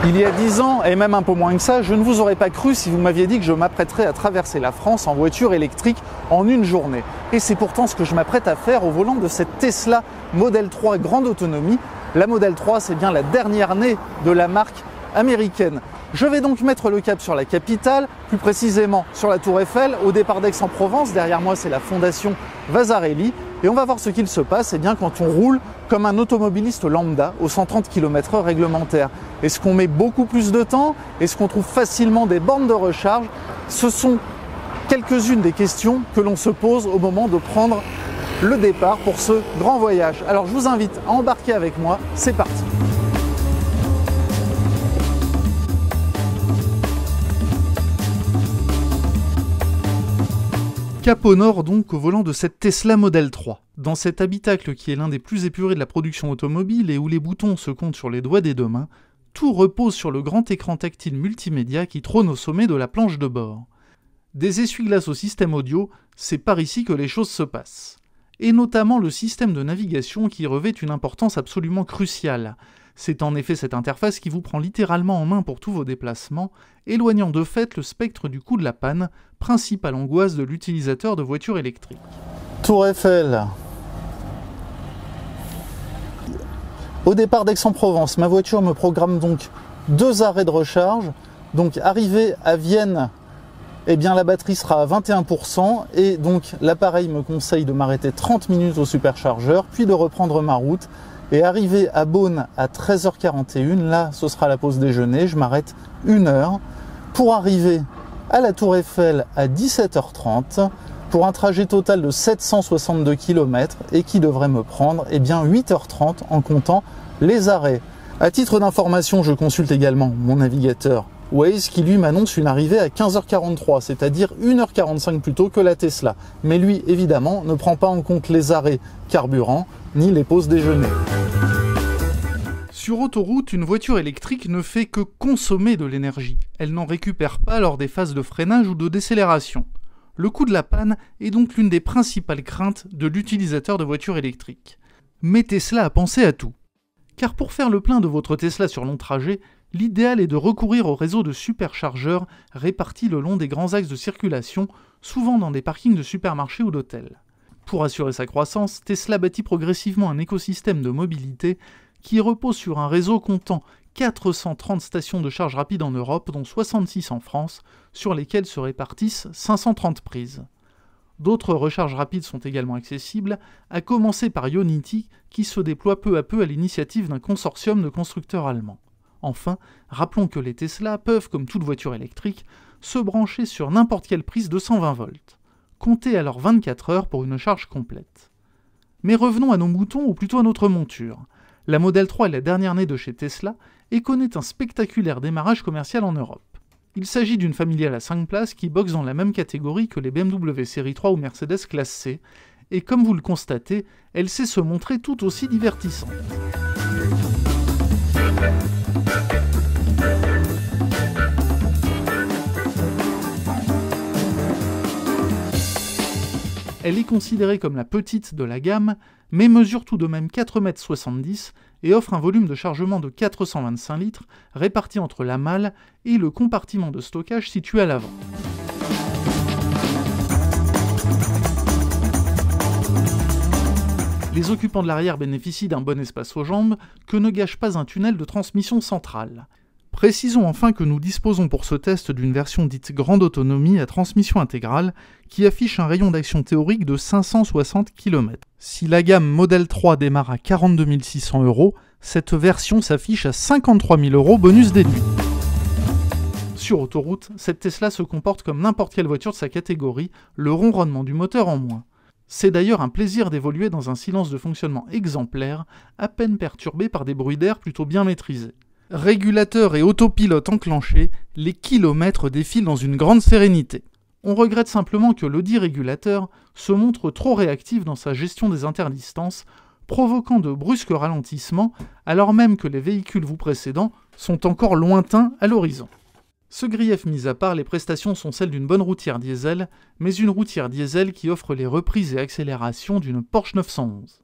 Il y a 10 ans, et même un peu moins que ça, je ne vous aurais pas cru si vous m'aviez dit que je m'apprêterais à traverser la France en voiture électrique en une journée. Et c'est pourtant ce que je m'apprête à faire au volant de cette Tesla Model 3 grande autonomie. La Model 3, c'est bien la dernière née de la marque américaine. Je vais donc mettre le cap sur la capitale, plus précisément sur la Tour Eiffel, au départ d'Aix-en-Provence. Derrière moi, c'est la fondation Vasarely. Et on va voir ce qu'il se passe quand on roule comme un automobiliste lambda aux 130 km/h réglementaires. Est-ce qu'on met beaucoup plus de temps? Est-ce qu'on trouve facilement des bornes de recharge? Ce sont quelques-unes des questions que l'on se pose au moment de prendre le départ pour ce grand voyage. Alors je vous invite à embarquer avec moi, c'est parti! Cap au nord donc au volant de cette Tesla Model 3. Dans cet habitacle qui est l'un des plus épurés de la production automobile et où les boutons se comptent sur les doigts des deux mains, tout repose sur le grand écran tactile multimédia qui trône au sommet de la planche de bord. Des essuie-glaces au système audio, c'est par ici que les choses se passent. Et notamment le système de navigation qui revêt une importance absolument cruciale. C'est en effet cette interface qui vous prend littéralement en main pour tous vos déplacements, éloignant de fait le spectre du coût de la panne, principale angoisse de l'utilisateur de voitures électriques. Tour Eiffel. Au départ d'Aix-en-Provence, ma voiture me programme donc 2 arrêts de recharge. Donc arrivé à Vienne, eh bien la batterie sera à 21% et donc l'appareil me conseille de m'arrêter 30 minutes au superchargeur, puis de reprendre ma route. Et arrivé à Beaune à 13h41, là ce sera la pause déjeuner, je m'arrête 1 heure pour arriver à la Tour Eiffel à 17h30 pour un trajet total de 762 km et qui devrait me prendre 8h30 en comptant les arrêts. À titre d'information, je consulte également mon navigateur Waze qui lui m'annonce une arrivée à 15h43, c'est-à-dire 1h45 plus tôt que la Tesla. Mais lui, évidemment, ne prend pas en compte les arrêts carburant ni les pauses déjeuner. Sur autoroute, une voiture électrique ne fait que consommer de l'énergie. Elle n'en récupère pas lors des phases de freinage ou de décélération. Le coût de la panne est donc l'une des principales craintes de l'utilisateur de voitures électriques. Mais Tesla a pensé à tout. Car pour faire le plein de votre Tesla sur long trajet, l'idéal est de recourir au réseau de superchargeurs répartis le long des grands axes de circulation, souvent dans des parkings de supermarchés ou d'hôtels. Pour assurer sa croissance, Tesla bâtit progressivement un écosystème de mobilité qui repose sur un réseau comptant 430 stations de charge rapide en Europe, dont 66 en France, sur lesquelles se répartissent 530 prises. D'autres recharges rapides sont également accessibles, à commencer par Ionity, qui se déploie peu à peu à l'initiative d'un consortium de constructeurs allemands. Enfin, rappelons que les Tesla peuvent, comme toute voiture électrique, se brancher sur n'importe quelle prise de 120 volts. Comptez alors 24 heures pour une charge complète. Mais revenons à nos moutons, ou plutôt à notre monture. La Model 3 est la dernière née de chez Tesla et connaît un spectaculaire démarrage commercial en Europe. Il s'agit d'une familiale à 5 places qui boxe dans la même catégorie que les BMW Série 3 ou Mercedes Classe C, et comme vous le constatez, elle sait se montrer tout aussi divertissante. Elle est considérée comme la petite de la gamme, mais mesure tout de même 4,70 m et offre un volume de chargement de 425 litres réparti entre la malle et le compartiment de stockage situé à l'avant. Les occupants de l'arrière bénéficient d'un bon espace aux jambes que ne gâche pas un tunnel de transmission centrale. Précisons enfin que nous disposons pour ce test d'une version dite grande autonomie à transmission intégrale qui affiche un rayon d'action théorique de 560 km. Si la gamme Model 3 démarre à 42 600 €, cette version s'affiche à 53 000 € bonus déduit. Sur autoroute, cette Tesla se comporte comme n'importe quelle voiture de sa catégorie, le ronronnement du moteur en moins. C'est d'ailleurs un plaisir d'évoluer dans un silence de fonctionnement exemplaire, à peine perturbé par des bruits d'air plutôt bien maîtrisés. Régulateur et autopilote enclenchés, les kilomètres défilent dans une grande sérénité. On regrette simplement que l'audit régulateur se montre trop réactif dans sa gestion des interdistances, provoquant de brusques ralentissements, alors même que les véhicules vous précédents sont encore lointains à l'horizon. Ce grief mis à part, les prestations sont celles d'une bonne routière diesel, mais une routière diesel qui offre les reprises et accélérations d'une Porsche 911.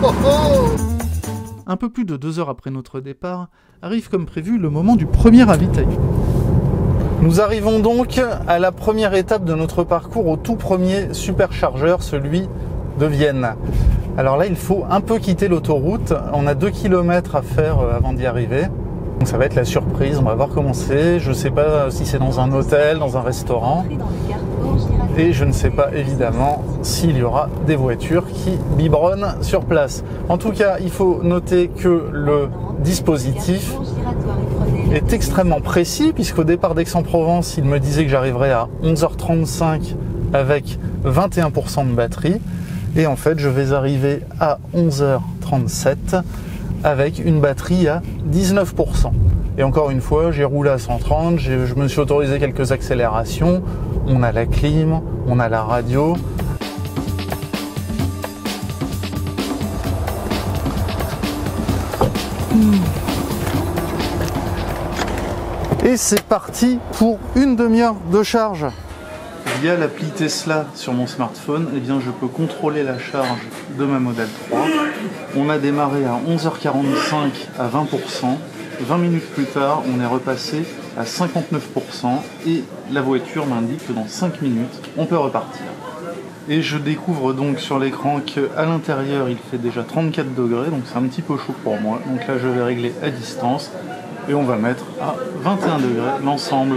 Un peu plus de 2 heures après notre départ, arrive comme prévu le moment du premier ravitaillement. Nous arrivons donc à la première étape de notre parcours, au tout premier superchargeur, celui de Vienne. Alors là, il faut un peu quitter l'autoroute. On a 2 km à faire avant d'y arriver. Donc ça va être la surprise, on va voir comment c'est. Je ne sais pas si c'est dans un hôtel, dans un restaurant. Et je ne sais pas évidemment s'il y aura des voitures qui biberonnent sur place. En tout cas, il faut noter que le dispositif est extrêmement précis, puisqu'au départ d'Aix-en-Provence, il me disait que j'arriverais à 11h35 avec 21% de batterie. Et en fait, je vais arriver à 11h37 avec une batterie à 19%. Et encore une fois, j'ai roulé à 130, je me suis autorisé quelques accélérations. On a la clim, on a la radio. Et c'est parti pour une demi-heure de charge. Via l'appli Tesla sur mon smartphone, eh bien, je peux contrôler la charge de ma Model 3. On a démarré à 11h45 à 20%. 20 minutes plus tard, on est repassé à 59% et la voiture m'indique que dans 5 minutes, on peut repartir. Et je découvre donc sur l'écran qu'à l'intérieur, il fait déjà 34 degrés, donc c'est un petit peu chaud pour moi. Donc là, je vais régler à distance et on va mettre à 21 degrés l'ensemble.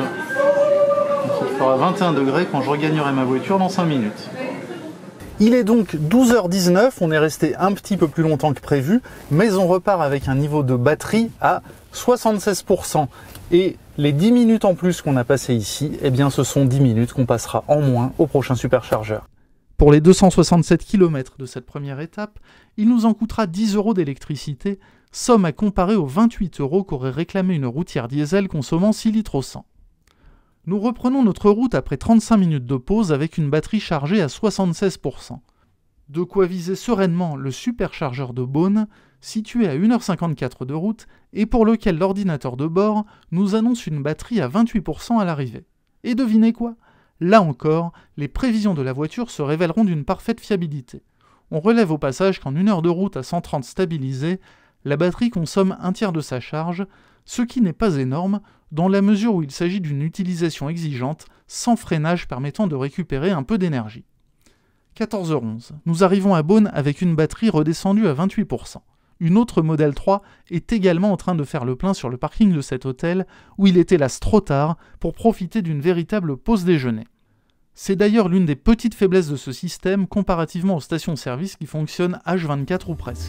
Il fera 21 degrés quand je regagnerai ma voiture dans 5 minutes. Il est donc 12h19, on est resté un petit peu plus longtemps que prévu, mais on repart avec un niveau de batterie à 76%. Et les 10 minutes en plus qu'on a passé ici, eh bien ce sont 10 minutes qu'on passera en moins au prochain superchargeur. Pour les 267 km de cette première étape, il nous en coûtera 10 € d'électricité, somme à comparer aux 28 € qu'aurait réclamé une routière diesel consommant 6 litres au 100. Nous reprenons notre route après 35 minutes de pause avec une batterie chargée à 76%. De quoi viser sereinement le superchargeur de Beaune, situé à 1h54 de route et pour lequel l'ordinateur de bord nous annonce une batterie à 28% à l'arrivée. Et devinez quoi ? Là encore, les prévisions de la voiture se révéleront d'une parfaite fiabilité. On relève au passage qu'en 1 heure de route à 130 stabilisé, la batterie consomme un tiers de sa charge, ce qui n'est pas énorme, dans la mesure où il s'agit d'une utilisation exigeante, sans freinage permettant de récupérer un peu d'énergie. 14h11, nous arrivons à Beaune avec une batterie redescendue à 28%. Une autre Model 3 est également en train de faire le plein sur le parking de cet hôtel, où il était là trop tard pour profiter d'une véritable pause déjeuner. C'est d'ailleurs l'une des petites faiblesses de ce système comparativement aux stations-service qui fonctionnent H24 ou presque.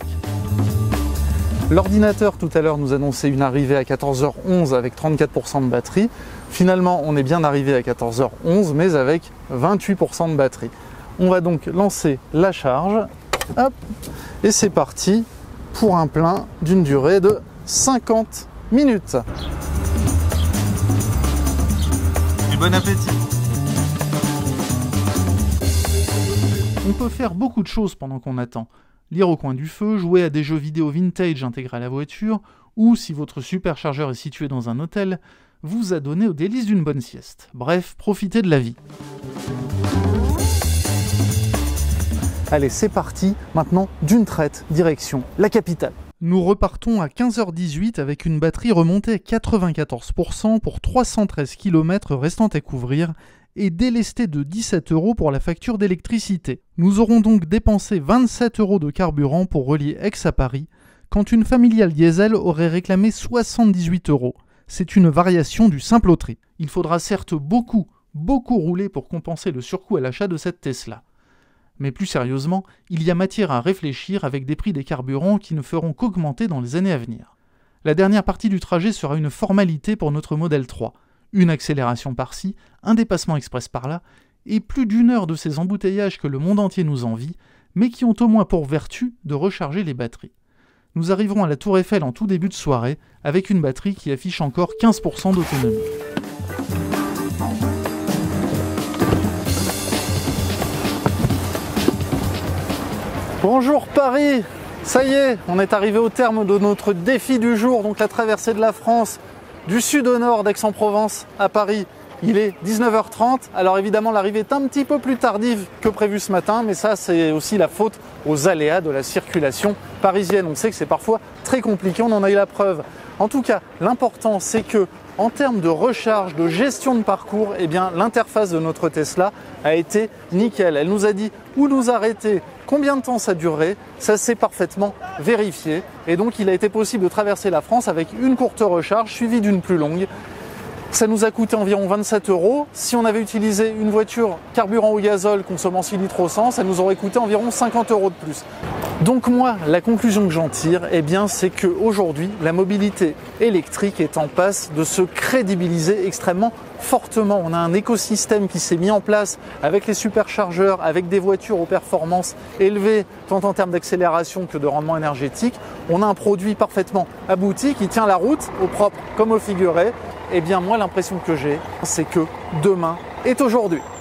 L'ordinateur tout à l'heure nous annonçait une arrivée à 14h11 avec 34% de batterie. Finalement, on est bien arrivé à 14h11 mais avec 28% de batterie. On va donc lancer la charge. Hop, et c'est parti pour un plein d'une durée de 50 minutes. Et bon appétit! On peut faire beaucoup de choses pendant qu'on attend. Lire au coin du feu, jouer à des jeux vidéo vintage intégrés à la voiture, ou, si votre superchargeur est situé dans un hôtel, vous adonner aux délices d'une bonne sieste. Bref, profitez de la vie. Allez, c'est parti, maintenant d'une traite, direction la capitale. Nous repartons à 15h18 avec une batterie remontée à 94% pour 313 km restant à couvrir, et délesté de 17 € pour la facture d'électricité. Nous aurons donc dépensé 27 € de carburant pour relier Aix à Paris, quand une familiale diesel aurait réclamé 78 €. C'est une variation du simple au tri. Il faudra certes beaucoup rouler pour compenser le surcoût à l'achat de cette Tesla. Mais plus sérieusement, il y a matière à réfléchir avec des prix des carburants qui ne feront qu'augmenter dans les années à venir. La dernière partie du trajet sera une formalité pour notre Model 3. Une accélération par-ci, un dépassement express par-là, et plus d'1 heure de ces embouteillages que le monde entier nous envie, mais qui ont au moins pour vertu de recharger les batteries. Nous arriverons à la Tour Eiffel en tout début de soirée, avec une batterie qui affiche encore 15% d'autonomie. Bonjour Paris! Ça y est, on est arrivé au terme de notre défi du jour, donc la traversée de la France, du sud au nord d'Aix-en-Provence à Paris. Il est 19h30, alors évidemment l'arrivée est un petit peu plus tardive que prévu ce matin, mais ça c'est aussi la faute aux aléas de la circulation parisienne. On sait que c'est parfois très compliqué, on en a eu la preuve. En tout cas, l'important c'est que en termes de recharge, de gestion de parcours, eh bien l'interface de notre Tesla a été nickel. Elle nous a dit où nous arrêter, combien de temps ça durerait, ça s'est parfaitement vérifié. Et donc il a été possible de traverser la France avec une courte recharge suivie d'une plus longue. Ça nous a coûté environ 27 €. Si on avait utilisé une voiture carburant au gazole consommant 6 litres au 100, ça nous aurait coûté environ 50 € de plus. Donc moi, la conclusion que j'en tire, eh bien, c'est qu'aujourd'hui, la mobilité électrique est en passe de se crédibiliser extrêmement fortement. On a un écosystème qui s'est mis en place avec les superchargeurs, avec des voitures aux performances élevées, tant en termes d'accélération que de rendement énergétique. On a un produit parfaitement abouti qui tient la route, au propre comme au figuré. Eh bien, moi, l'impression que j'ai, c'est que demain est aujourd'hui.